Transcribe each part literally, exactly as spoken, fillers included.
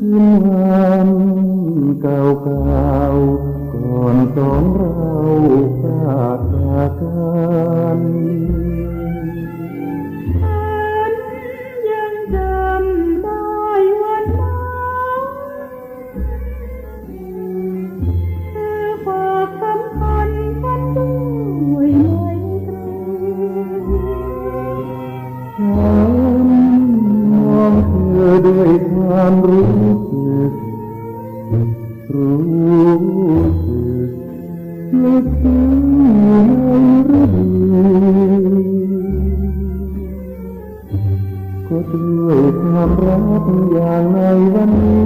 คืนวันเก่าๆก่อนสองเราพลาดจากกันยังจำได้วันนั้นเธอฝากสำคัญฉันด้วยไมตรีฉันมองเธอด้วยความรู้สึกรู้สึกลึกซึ้งในฤดูก็ด้วยความรักอย่างในวันนี้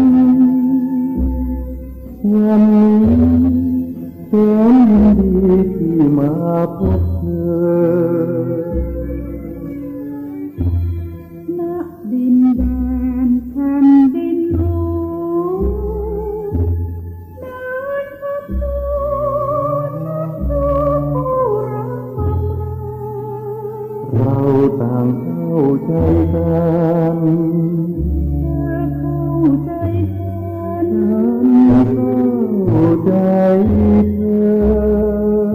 วันนี้แสนยินดีที่มาพบเธอณดินแดนแผ่นดินรู้เดินพบดูนับดูผู้รักความรักเราต่างเข้าใจกันเธอเข้าใจฉันฉันเข้าใจเธอ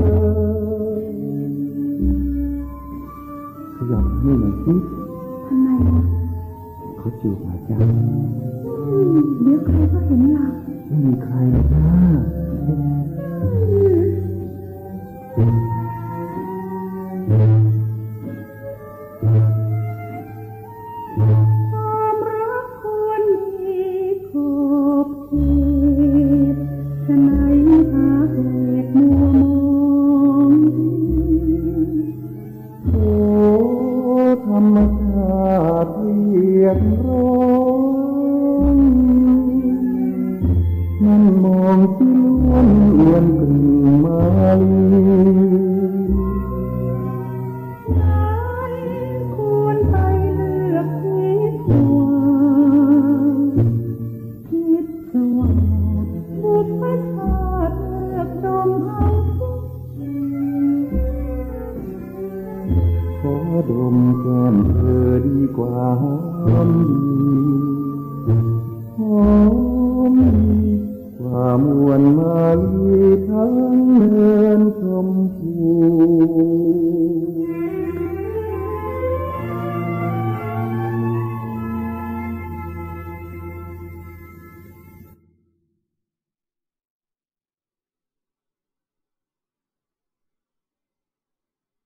ขยับนี่หน่อยสิทำไมเขาจูบมาจ้าเดี๋ยวใครก็เห็นเราไม่มีใครหรอกนะ